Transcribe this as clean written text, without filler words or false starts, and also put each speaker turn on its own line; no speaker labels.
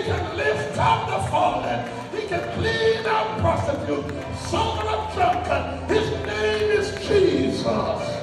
can lift up the fallen. He can clean out prostitutes, sober up drunkard. His name is Jesus.